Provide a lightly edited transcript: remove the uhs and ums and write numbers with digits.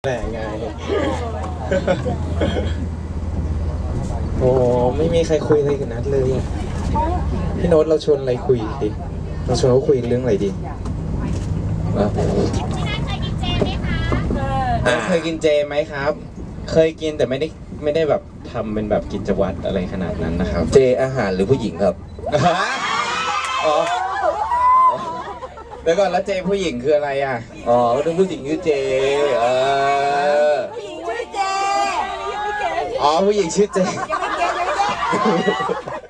แหละไงโอ้ไม่มีใครคุยอะไรกันนัดเลยพี่โน้ตเราชวนอะไรคุยดิเราชวนเขาคุยเรื่องอะไรดีเคยกินเจไหมครับเคยกินแต่ไม่ได้แบบทำเป็นแบบกิจวัตรอะไรขนาดนั้นนะครับเจอาหารหรือผู้หญิงครับอ๋อเดี๋ยวก่อนแล้วเจผู้หญิงคืออะไรอ่ะอ๋อเป็นผู้หญิงชื่อเจผู้หญิงชื่อเจอ๋อผู้หญิงชื่อเจ